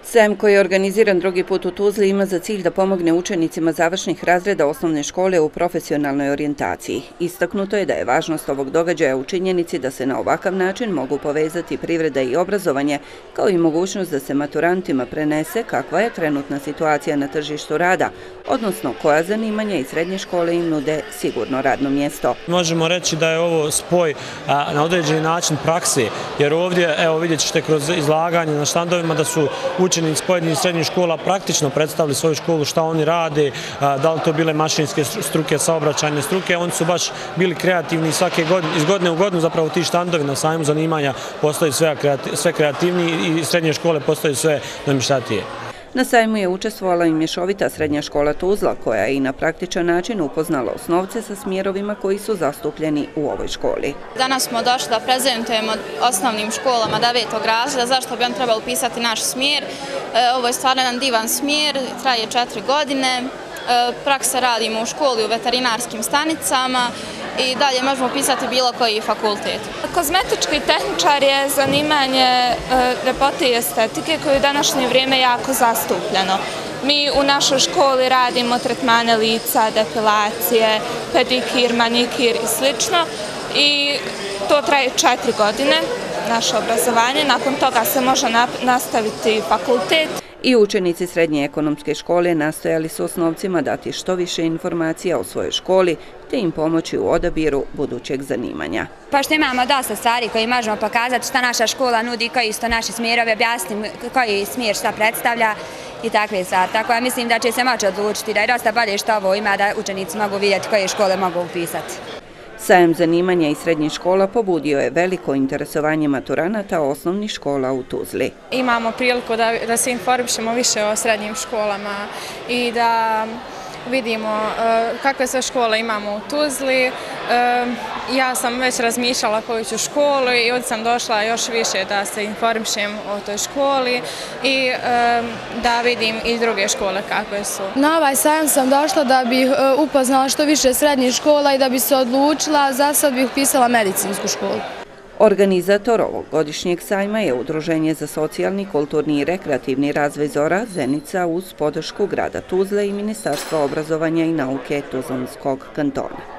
Sajam koji je organiziran drugi put u Tuzli ima za cilj da pomogne učenicima završnih razreda osnovne škole u profesionalnoj orijentaciji. Istaknuto je da je važnost ovog događaja u činjenici da se na ovakav način mogu povezati privreda i obrazovanje, kao i mogućnost da se maturantima prenese kakva je trenutna situacija na tržištu rada, odnosno koja zanimanja i srednje škole im nude sigurno radno mjesto. Možemo reći da je ovo spoj na određeni način praksi, jer ovdje, evo vidjet ćete kroz izlaganje na štandovima da su učenici pojedinih srednjih škola praktično predstavili svoju školu, šta oni rade, da li to bile mašinske struke, saobraćajne struke. Oni su baš bili kreativni svake godine, iz godine u godinu zapravo ti štandovi na sajmu zanimanja postaju sve kreativniji i srednje škole postaju sve domišljatije. Na sajmu je učestvovala i mješovita srednja škola Tuzla, koja je i na praktičan način upoznala osnovce sa smjerovima koji su zastupljeni u ovoj školi. Danas smo došli da prezentujemo osnovnim školama 9. razreda zašto bi on trebao upisati naš smjer. Ovo je stvarno jedan divan smjer, traje 4 godine. Prakse radimo u školi u veterinarskim stanicama i dalje možemo upisati bilo koji fakultet. Kozmetički tehničar je zanimanje ljepote i estetike koje je u današnje vrijeme jako zastupljeno. Mi u našoj školi radimo tretmane lica, depilacije, pedikir, manikir i slično i to traje 4 godine, naše obrazovanje. Nakon toga se može nastaviti fakultet. I učenici srednje ekonomske škole nastojali su osnovcima dati što više informacija o svojoj školi te im pomoći u odabiru budućeg zanimanja. Pošto imamo dosta stvari koje možemo pokazati šta naša škola nudi, koji su to naši smjerovi, objasniti koji smjer šta predstavlja i takve stvari. Tako ja mislim da će se moći odlučiti da je dosta bolje što ovo ima da učenici mogu vidjeti koje škole mogu upisati. Sajam zanimanja i srednjih škola pobudio je veliko interesovanje maturanata osnovnih škola u Tuzli. Imamo priliku da se informišemo više o srednjim školama i da vidimo kakve sve škole imamo u Tuzli. Ja sam već razmišljala koju ću školu i ovdje sam došla još više da se informišem o toj školi i da vidim i druge škole kakve su. Na ovaj sajam sam došla da bih upoznala što više srednjih škola i da bi se odlučila, za sad bih upisala medicinsku školu. Organizator ovog godišnjeg sajma je Udruženje za socijalni, kulturni i rekreativni razvoj Zora Zenica uz podršku grada Tuzle i Ministarstva obrazovanja i nauke Tuzlanskog kantona.